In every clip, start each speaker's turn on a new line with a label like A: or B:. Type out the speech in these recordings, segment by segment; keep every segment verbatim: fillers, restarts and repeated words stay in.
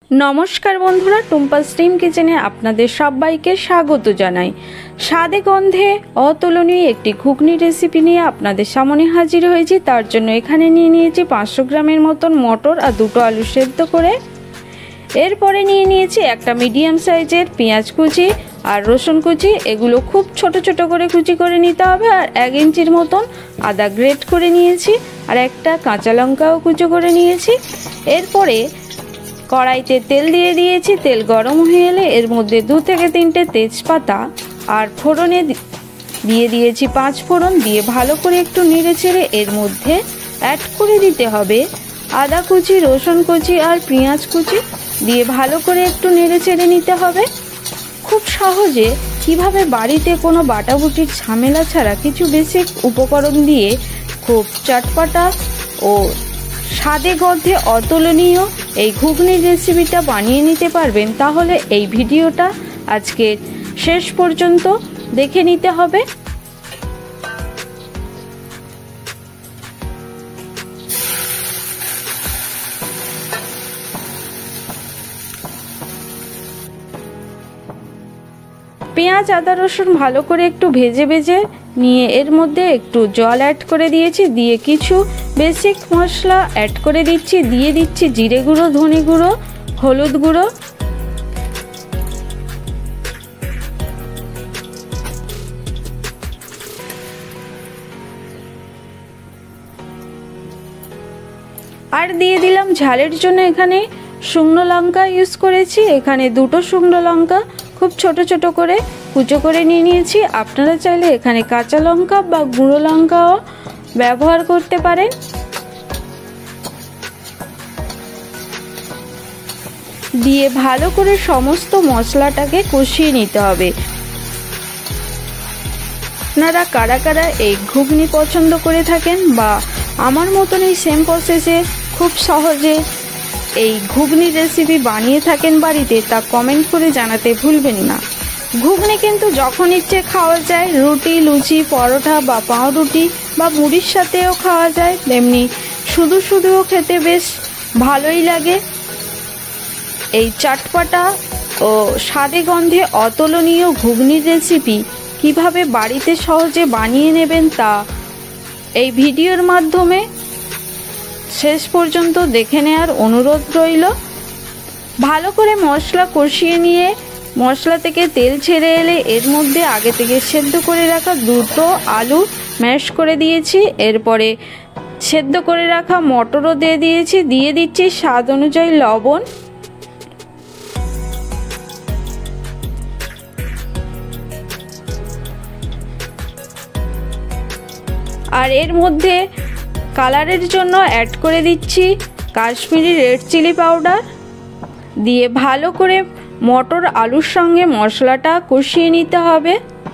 A: नमस्कार बंधुरा टुम्पा स्ट्रीम किचेने आपनादेर सबाइके स्वागत जानाई। स्वादे गंधे अतुलनीय एकटी घुगनी रेसिपि निये आपनादेर सामने हाजिर हयेछि। तार जोन्नो एखाने निये नियेछि पाँचशो ग्रामेर मतन मटर और दुटो आलू सेদ্ধ करे। एरपरे निये नियेछि एकटा मिडियाम साइजेर पेंयाज कुचि और रसुन कुचि। एगुलो खूब छोटो छोटो करे कुचि करे निते होबे। और एक इंचिर मतन आदा ग्रेट करे नियेछि और एकटा काँचा लंकाओ कुचो करे नियेछि। एरपरे कड़ाईते तेल दिए दिएछि। तेल गरम हয়ে এলে এর মধ্যে दो থেকে তিনটে তেজপাতা আর ফোড়নে দিয়ে দিয়েছি পাঁচ ফোড়ন দিয়ে ভালো করে একটু নেড়েচেড়ে এর মধ্যে অ্যাড করে দিতে হবে আদা কুচি, রসুন কুচি আর পেঁয়াজ কুচি দিয়ে ভালো করে একটু নেড়েচেড়ে নিতে হবে। খুব সহজে কিভাবে বাড়িতে কোনো বাটাবুটির ঝামেলা ছাড়া কিছু বেসিক উপকরণ দিয়ে খুব চটপটা ও স্বাদে গন্ধে অতুলনীয় এই ঘুগনির রেসিপিটা বানিয়ে নিতে পারবেন, তাহলে এই ভিডিওটা আজকে শেষ পর্যন্ত দেখে নিতে হবে। পেঁয়াজ আদা রসুন ভালো করে একটু ভেজে ভেজে নিয়ে এর মধ্যে একটু জল অ্যাড করে দিয়েছি। দিয়ে কিছু বেসিক মশলা অ্যাড করে দিচ্ছি। দিয়ে দিচ্ছি জিরে গুঁড়ো, ধনে গুঁড়ো, হলুদ গুঁড়ো, আর দিয়ে দিলাম ঝালের জন্য এখানে শুকনো লঙ্কা ইউজ করেছি। এখানে দুটো শুকনো লঙ্কা খুব ছোট ছোট করে কুচো করে নিয়ে নিয়েছি। আপনারা চাইলে এখানে কাঁচা লঙ্কা বা গুঁড়ো লঙ্কাও ব্যবহার করতে পারেন। দিয়ে ভালো করে সমস্ত মশলাটাকে কষিয়ে নিতে হবে। আপনারা কারা কারা এই ঘুগনি পছন্দ করে থাকেন বা আমার মতন এই সেম প্রসেসে খুব সহজে এই ঘুগনি রেসিপি বানিয়ে থাকেন বাড়িতে, তা কমেন্ট করে জানাতে ভুলবেন না। ঘুগনি কিন্তু যখন ইচ্ছে খাওয়া যায়, রুটি, লুচি, পরোটা বা পাউরুটি বা মুড়ির সাথেও খাওয়া যায়, তেমনি শুধু শুধুও খেতে বেশ ভালোই লাগে। এই চটপটা ও স্বাদে গন্ধে অতুলনীয় ঘুগনির রেসিপি কিভাবে বাড়িতে সহজে বানিয়ে নেবেন তা এই ভিডিওর মাধ্যমে শেষ পর্যন্ত দেখে নেওয়ার অনুরোধ রইল। ভালো করে মশলা কষিয়ে নিয়ে মশলা থেকে তেল ছেড়ে এলে এর মধ্যে আগে থেকে সেদ্ধ করে রাখা দুটো আলু ম্যাশ করে দিয়েছি। এরপরে সেদ্ধ করে রাখা মটরও দিয়ে দিয়েছি। দিয়ে দিচ্ছি স্বাদ অনুযায়ী লবণ। আর এর মধ্যে কালারের জন্য অ্যাড করে দিচ্ছি কাশ্মীরি রেড চিলি পাউডার। দিয়ে ভালো করে মটর আলুর সঙ্গে মশলাটা কষিয়ে নিতে হবে।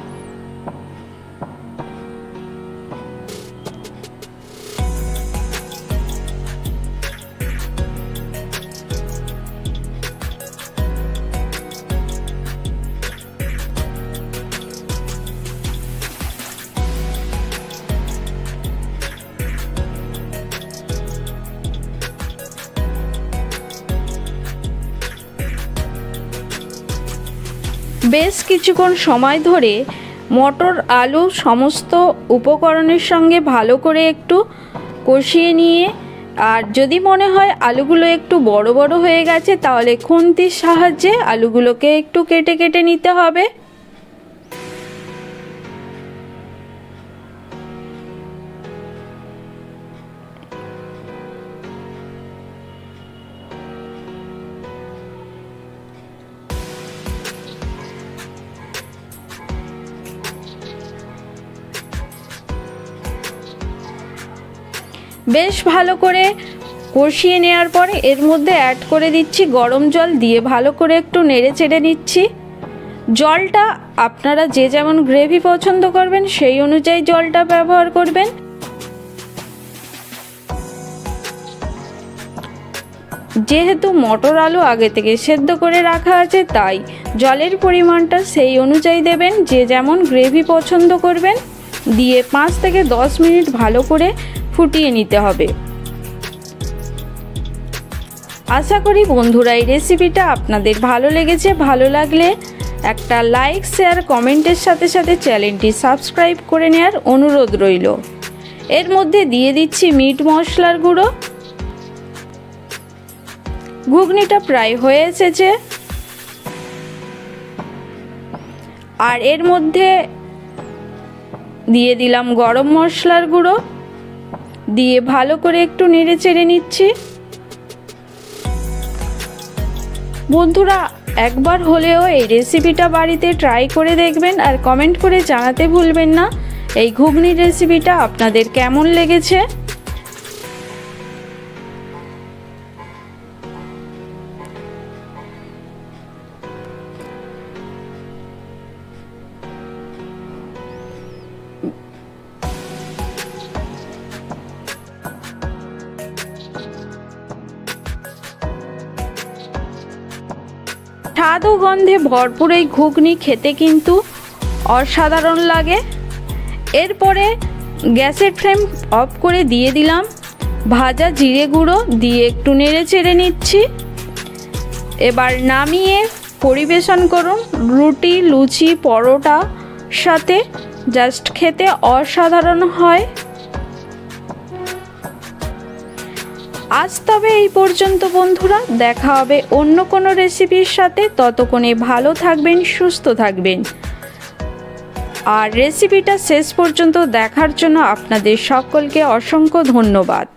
A: বেশ কিছুক্ষণ সময় ধরে মটর আলু সমস্ত উপকরণের সঙ্গে ভালো করে একটু কষিয়ে নিয়ে, আর যদি মনে হয় আলুগুলো একটু বড় বড় হয়ে গেছে তাহলে খুন্তির সাহায্যে আলুগুলোকে একটু কেটে কেটে নিতে হবে। বেশ ভালো করে কষিয়ে নেওয়ার পরে এর মধ্যে অ্যাড করে দিচ্ছি গরম জল। দিয়ে ভালো করে একটু নেড়ে চেড়ে নিচ্ছি। জলটা আপনারা যে যেমন গ্রেভি পছন্দ করবেন সেই অনুযায়ী জলটা ব্যবহার করবেন। যেহেতু মটর আলু আগে থেকে সেদ্ধ করে রাখা আছে, তাই জলের পরিমাণটা সেই অনুযায়ী দেবেন, যে যেমন গ্রেভি পছন্দ করবেন। দিয়ে পাঁচ থেকে দশ মিনিট ভালো করে ফুটিয়ে নিতে হবে। আশা করি বন্ধুরা এই রেসিপিটা আপনাদের ভালো লেগেছে। ভালো লাগলে একটা লাইক, শেয়ার, কমেন্টের সাথে সাথে চ্যানেলটি সাবস্ক্রাইব করে নেওয়ার অনুরোধ রইল। এর মধ্যে দিয়ে দিচ্ছি মিট মশলার গুঁড়ো। ঘুগনিটা প্রায় হয়ে এসেছে। আর এর মধ্যে দিয়ে দিলাম গরম মশলার গুঁড়ো, দিয়ে ভালো করে একটু নেড়ে চেড়ে নিচ্ছি। বন্ধুরা একবার হলেও এই রেসিপিটা বাড়িতে ট্রাই করে দেখবেন আর কমেন্ট করে জানাতে ভুলবেন না এই ঘুগনির রেসিপিটা আপনাদের কেমন লেগেছে। স্বাদ ও গন্ধে ভরপুর এই ঘুগনি খেতে কিন্তু অসাধারণ লাগে। এরপরে গ্যাসের ফ্লেম অফ করে দিয়ে দিলাম ভাজা জিরে গুঁড়ো, দিয়ে একটু নেড়ে চেড়ে নিচ্ছি। এবার নামিয়ে পরিবেশন করুন রুটি, লুচি, পরোটা সাথে, জাস্ট খেতে অসাধারণ হয়। আজ তবে এই পর্যন্ত বন্ধুরা, দেখা হবে অন্য কোনো রেসিপির সাথে। ততক্ষণে ভালো থাকবেন, সুস্থ থাকবেন। আর রেসিপিটা শেষ পর্যন্ত দেখার জন্য আপনাদের সকলকে অসংখ্য ধন্যবাদ।